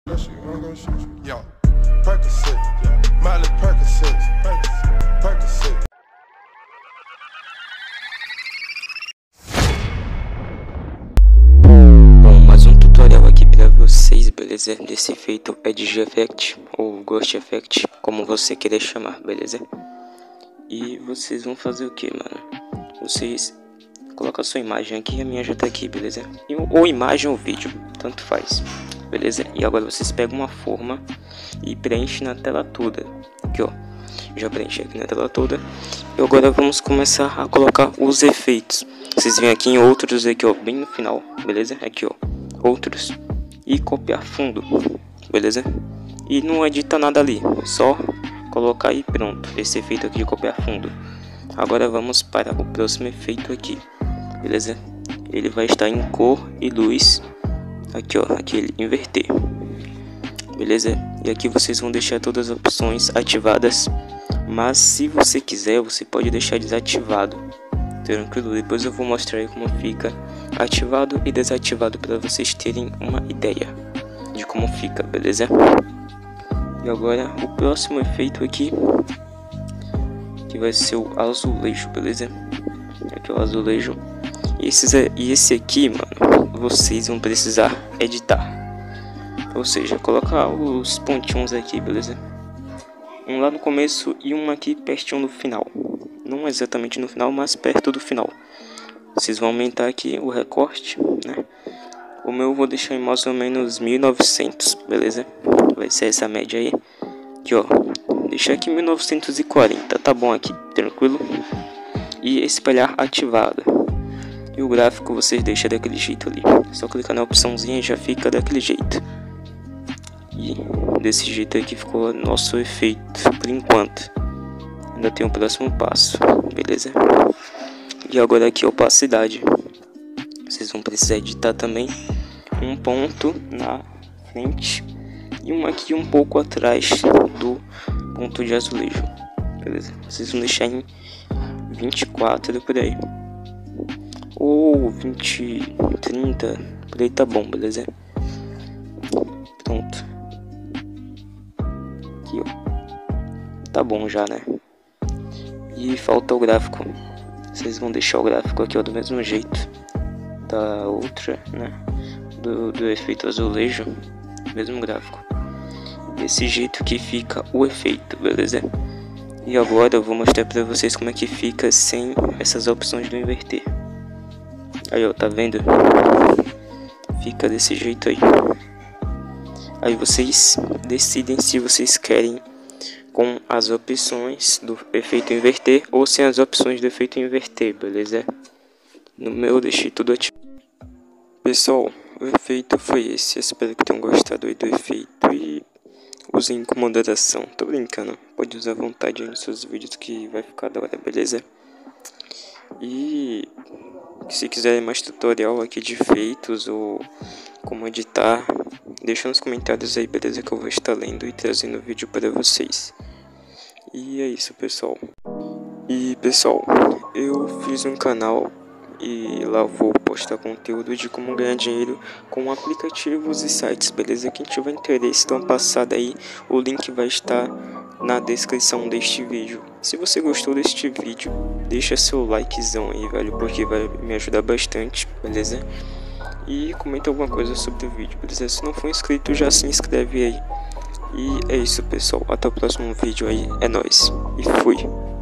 Yo, Percocet, Miley Percocet, Percocet. Bom, mais um tutorial aqui pra vocês, beleza? Desse efeito Edge Effect ou Ghost Effect, como você querer chamar, beleza? E vocês vão fazer o que, mano? Vocês colocam a sua imagem aqui, a minha já tá aqui, beleza? Ou imagem ou vídeo, tanto faz, beleza? E agora vocês pegam uma forma e preenchem na tela toda. Aqui, ó, já preenchi aqui na tela toda. E agora vamos começar a colocar os efeitos. Vocês vêm aqui em outros, aqui, ó, bem no final, beleza? Aqui, ó, outros. E copiar fundo, beleza? E não edita nada ali, só colocar e pronto. Esse efeito aqui de copiar fundo. Agora vamos para o próximo efeito aqui, beleza? Ele vai estar em cor e luz. Aqui, ó, aqui ele inverter, beleza? E aqui vocês vão deixar todas as opções ativadas, mas se você quiser você pode deixar desativado, tranquilo? Depois eu vou mostrar aí como fica ativado e desativado para vocês terem uma ideia de como fica, beleza? E agora o próximo efeito aqui, que vai ser o azulejo, beleza? Aqui é o azulejo. E esse aqui, mano, vocês vão precisar editar, ou seja, colocar os pontinhos aqui, beleza? Um lá no começo e um aqui pertinho no final. Não exatamente no final, mas perto do final. Vocês vão aumentar aqui o recorte, né? O meu eu vou deixar em mais ou menos 1900, beleza? Vai ser essa média aí. Aqui, ó, deixar aqui 1940, tá bom aqui, tranquilo? E espelhar ativado. E o gráfico vocês deixam daquele jeito ali. Só clicar na opçãozinha e já fica daquele jeito. E desse jeito aqui ficou nosso efeito por enquanto. Ainda tem o próximo passo, beleza? E agora aqui a opacidade. Vocês vão precisar editar também um ponto na frente e um aqui um pouco atrás do ponto de azulejo, beleza? Vocês vão deixar em 24 por aí, ou 20, 30, por aí tá bom, beleza? Pronto. Aqui, ó, tá bom já, né? E falta o gráfico. Vocês vão deixar o gráfico aqui, ó, do mesmo jeito da outra, né? Do efeito azulejo, mesmo gráfico. Desse jeito que fica o efeito, beleza? E agora eu vou mostrar pra vocês como é que fica sem essas opções do inverter. Aí, ó, tá vendo? Fica desse jeito aí. Aí vocês decidem se vocês querem com as opções do efeito inverter ou sem as opções do efeito inverter, beleza? No meu eu deixei tudo ativo. Pessoal, o efeito foi esse. Espero que tenham gostado aí do efeito e usem com moderação. Tô brincando, pode usar à vontade aí nos seus vídeos que vai ficar da hora, beleza? E se quiserem mais tutorial aqui de efeitos ou como editar, deixa nos comentários aí, beleza? Que eu vou estar lendo e trazendo vídeo para vocês. E é isso, pessoal. E pessoal, eu fiz um canal e lá vou postar conteúdo de como ganhar dinheiro com aplicativos e sites, beleza? Quem tiver interesse, dá uma passada aí, o link vai estar na descrição deste vídeo. Se você gostou deste vídeo, deixa seu likezão aí, velho, porque vai me ajudar bastante, beleza? E comenta alguma coisa sobre o vídeo, beleza? Se não for inscrito, já se inscreve aí. E é isso, pessoal, até o próximo vídeo aí, é nóis, e fui!